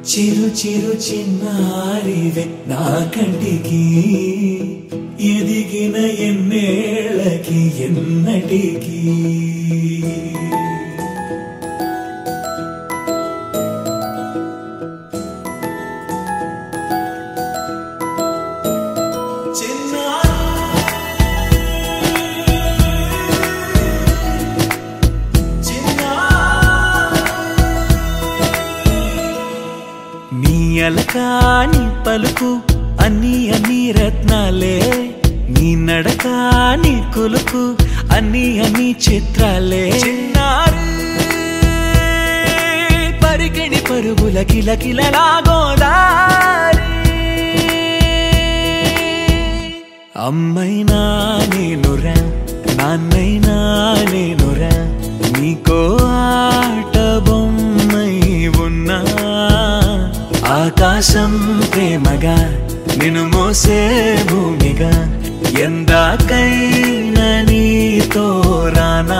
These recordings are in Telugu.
చిరు చిరు చిన్నారివే నా కంటికి ఎదిగిన ఎన్నేళ్ళకి ఎన్నటికి అలకాని పలుకు అన్ని అన్ని రత్నాలే నీ నడకాని కులుకు అన్ని అన్ని చిత్రాలే చిన్నారి పరికిణి పరుగుల కిలకిలలాగోదారి అమ్మైనా నేనురా నాన్నైనా నేనురా నీకో ఆట బొమ్మై ఉన్నా ఆకాశం ప్రేమగా నిన్ను మోసే భూమిగా ఎందాకైనా నీతో రానా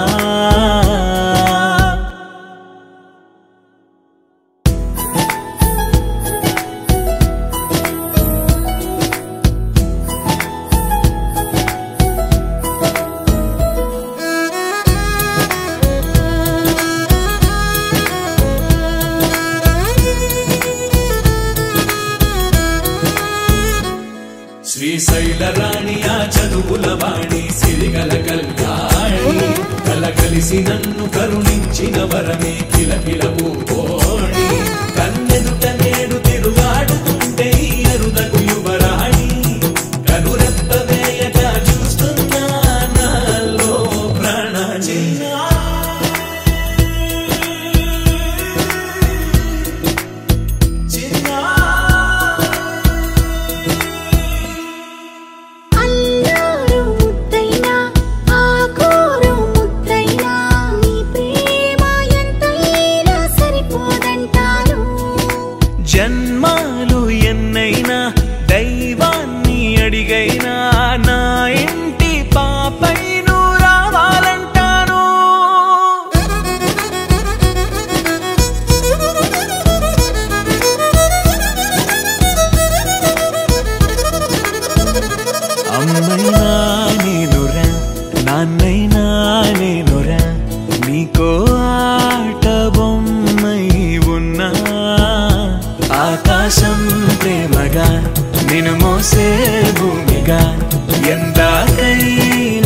శ్రీశైల రాణియా చదువుల వాణి సిరిగల కల్యాణి కలగలిసి నన్ను కరుణించిన వరమే కిలకిల పూకోణి కన్నెదుట నేడు తిరుగాడుతుంటే అరుదకు యువరాణి కనురెప్ప వేయక చూస్తున్నా నాలో ప్రాణ జన్మాలు ఎన్నైనా దైవాన్ని అడిగైనా నా ఇంటి పాపై నువ్వు రావాలంటాను అమ్మైనా నేనురా నాన్నైనా నేనురా నీకో ఆట బొమ్మై ఉన్నా ఆకాశం ప్రేమగా నిన్ను మోసే భూమిగా ఎందాకైనా